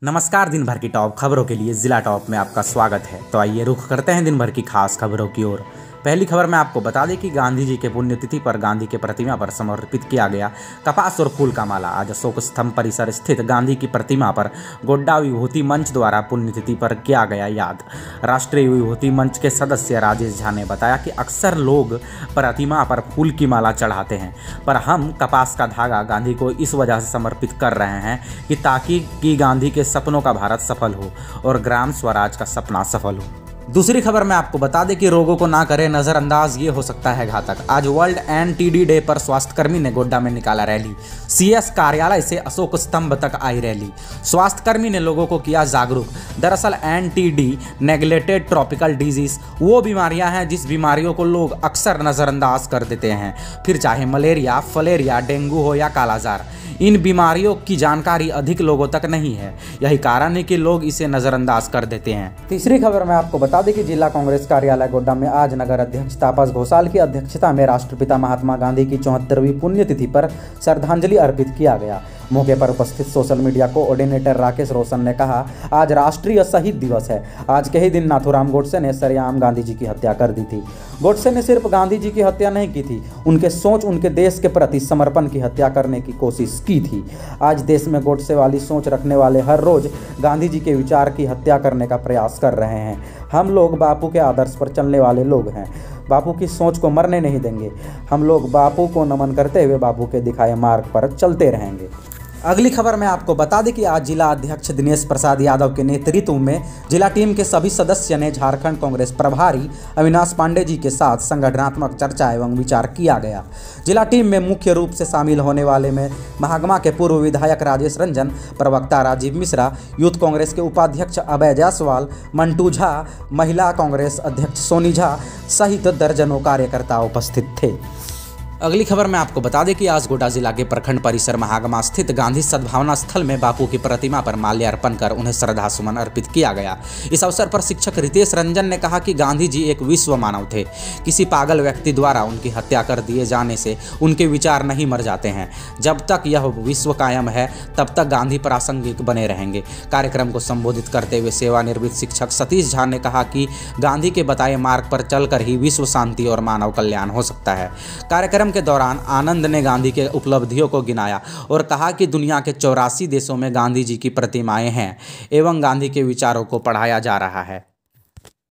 नमस्कार। दिन भर की टॉप खबरों के लिए जिला टॉप में आपका स्वागत है। तो आइए रुख करते हैं दिन भर की खास खबरों की ओर। पहली खबर में आपको बता दें कि गांधी जी के पुण्यतिथि पर गांधी के प्रतिमा पर समर्पित किया गया कपास और फूल का माला आज अशोक स्तंभ परिसर स्थित गांधी की प्रतिमा पर गोड्डा विभूति मंच द्वारा पुण्यतिथि पर किया गया याद। राष्ट्रीय विभूति मंच के सदस्य राजेश झा ने बताया कि अक्सर लोग प्रतिमा पर फूल की माला चढ़ाते हैं, पर हम कपास का धागा गांधी को इस वजह से समर्पित कर रहे हैं कि ताकि गांधी के सपनों का भारत सफल हो और ग्राम स्वराज का सपना सफल हो। दूसरी खबर में आपको बता दें कि रोगों को ना करें नजरअंदाज, ये हो सकता है घातक। आज वर्ल्ड एनटीडी डे पर स्वास्थ्यकर्मी ने गोड्डा में निकाला रैली। सीएस कार्यालय से अशोक स्तंभ तक आई रैली। स्वास्थ्यकर्मी ने लोगों को किया जागरूक। दरअसल एनटीडी नेग्लेक्टेड ट्रॉपिकल डिजीज वो बीमारियां हैं जिस बीमारियों को लोग अक्सर नजरअंदाज कर देते हैं, फिर चाहे मलेरिया, फलेरिया, डेंगू हो या कालाजार। इन बीमारियों की जानकारी अधिक लोगों तक नहीं है, यही कारण है कि लोग इसे नजरअंदाज कर देते हैं। तीसरी खबर में आपको बता दें कि जिला कांग्रेस कार्यालय गोड्डा में आज नगर अध्यक्ष तापस घोषाल की अध्यक्षता में राष्ट्रपिता महात्मा गांधी की 74वीं पुण्यतिथि पर श्रद्धांजलि अर्पित किया गया। मौके पर उपस्थित social media coordinator Rakesh Roshan ने कहा, आज राष्ट्रीय शहीद दिवस है। आज के ही दिन नाथूराम गोडसे ने सरेआम गांधी जी की हत्या कर दी थी। गोडसे ने सिर्फ गांधी जी की हत्या नहीं की थी, उनके सोच, उनके देश के प्रति समर्पण की हत्या करने की कोशिश की थी। आज देश में गोडसे वाली सोच रखने वाले हर रोज गांधी जी के विचार की हत्या करने का प्रयास कर रहे हैं। हम लोग बापू के आदर्श पर चलने वाले लोग हैं, बापू की सोच को मरने नहीं देंगे। हम लोग बापू को नमन करते हुए बापू के दिखाए मार्ग पर चलते रहेंगे। अगली खबर में आपको बता दें कि आज जिला अध्यक्ष दिनेश प्रसाद यादव के नेतृत्व में जिला टीम के सभी सदस्य ने झारखंड कांग्रेस प्रभारी अविनाश पांडे जी के साथ संगठनात्मक चर्चा एवं विचार किया गया। जिला टीम में मुख्य रूप से शामिल होने वाले में महागमा के पूर्व विधायक राजेश रंजन, प्रवक्ता राजीव मिश्रा, यूथ कांग्रेस के उपाध्यक्ष अभय जायसवाल, मंटू झा, महिला कांग्रेस अध्यक्ष सोनी झा सहित दर्जनों कार्यकर्ता उपस्थित थे। अगली खबर में आपको बता दें कि आज गोड्डा जिला के प्रखंड परिसर महागमा स्थित गांधी सद्भावना स्थल में बापू की प्रतिमा पर माल्यार्पण कर उन्हें श्रद्धा सुमन अर्पित किया गया। इस अवसर पर शिक्षक रितेश रंजन ने कहा कि गांधी जी एक विश्व मानव थे। किसी पागल व्यक्ति द्वारा उनकी हत्या कर दिए जाने से उनके विचार नहीं मर जाते हैं। जब तक यह विश्व कायम है तब तक गांधी प्रासंगिक बने रहेंगे। कार्यक्रम को संबोधित करते हुए सेवानिवृत्त शिक्षक सतीश झा ने कहा कि गांधी के बताए मार्ग पर चलकर ही विश्व शांति और मानव कल्याण हो सकता है। कार्यक्रम के दौरान आनंद ने गांधी के उपलब्धियों को गिनाया और कहा कि दुनिया के 84 देशों में गांधी जी की प्रतिमाएं हैं एवं गांधी के विचारों को पढ़ाया जा रहा है।